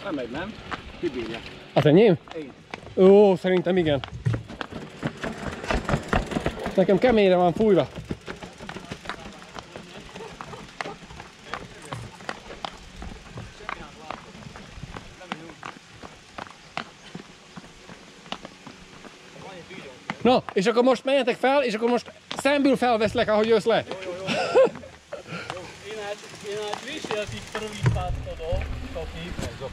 Lemegy, nem? Kibírja. Az enyém? Én. Ó, szerintem igen. Nekem keményre van fújva. Na, és akkor most menjetek fel, és akkor most szemből felveszlek, ahogy jössz le. Én hát vízséltig rövid pásztodom, Soki.